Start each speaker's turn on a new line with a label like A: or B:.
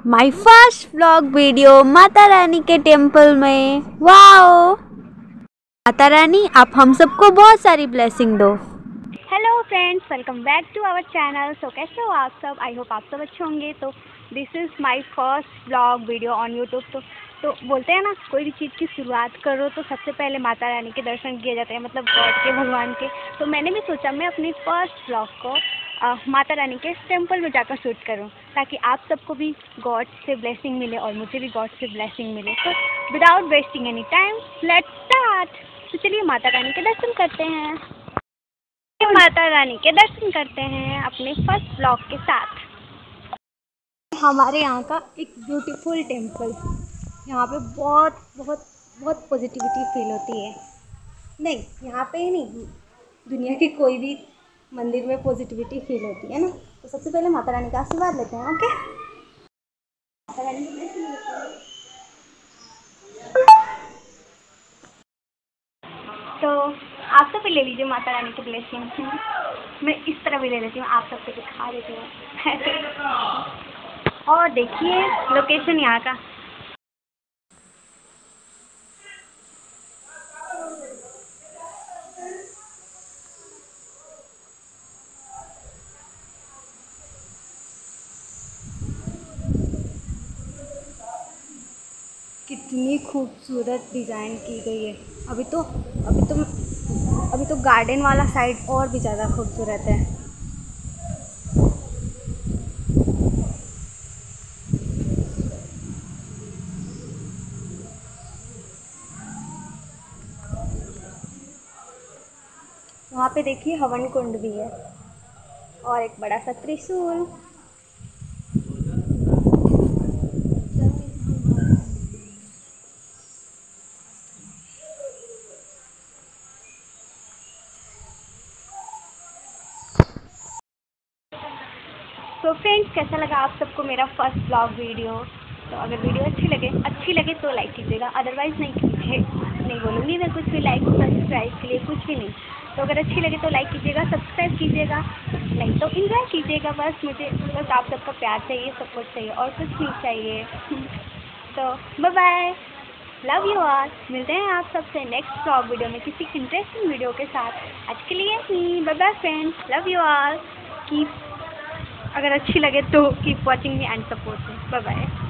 A: My first vlog video Mata Rani के temple में। Wow Mata Rani, आप हम सबको बहुत सारी ब्लेसिंग दो।
B: Hello friends, welcome back to our channel. So कैसे हो आप सब? आई होप आप सब अच्छे होंगे। तो this is my first vlog video on YouTube. तो बोलते हैं ना, कोई भी चीज़ की शुरुआत करो तो सबसे पहले माता रानी के दर्शन किए जाते हैं, मतलब गॉड के, भगवान के। तो मैंने भी सोचा मैं अपनी फर्स्ट व्लॉग को माता रानी के टेम्पल में जाकर शूट करूं, ताकि आप सबको भी गॉड से ब्लेसिंग मिले और मुझे भी गॉड से ब्लेसिंग मिले। तो without wasting any time let's start. तो चलिए माता रानी के दर्शन करते हैं। माता रानी के दर्शन करते हैं अपने फर्स्ट ब्लॉग के साथ। हमारे यहाँ का एक ब्यूटीफुल टेम्पल, यहाँ पे बहुत बहुत बहुत पॉजिटिविटी फील होती है। नहीं, यहाँ पे ही नहीं, दुनिया के कोई भी मंदिर में पॉजिटिविटी फील होती है ना। तो सबसे पहले माता रानी का आशीर्वाद लेते हैं। ओके, माता रानी की ब्लेसिंग लेते हैं। तो आप सब भी ले लीजिए माता रानी की ब्लेसिंग। मैं इस तरह भी ले लेती हूँ, आप सबको दिखा देती हूँ। और देखिए लोकेशन यहाँ का। कितनी खूबसूरत डिज़ाइन की गई है। अभी तो गार्डन वाला साइड और भी ज़्यादा खूबसूरत है। वहाँ पे देखिए हवन कुंड भी है और एक बड़ा सा त्रिशूल। तो फ्रेंड्स, कैसा लगा आप सबको मेरा फर्स्ट ब्लॉग वीडियो? तो अगर वीडियो अच्छी लगे तो लाइक कीजिएगा, अदरवाइज़ नहीं बोलूँगी मैं कुछ भी। लाइक सब्सक्राइब के लिए कुछ भी नहीं। तो अगर अच्छी लगे तो लाइक कीजिएगा, सब्सक्राइब कीजिएगा, नहीं तो एंजॉय कीजिएगा। बस आप सबका प्यार चाहिए, सपोर्ट चाहिए, और कुछ नहीं चाहिए। तो bye bye, love you all. मिलते हैं आप सबसे नेक्स्ट ब्लॉग वीडियो में किसी इंटरेस्टिंग वीडियो के साथ। आज के लिए ही bye bye friends, love you all. Keep, अगर अच्छी लगे तो keep watching me and support me. Bye bye.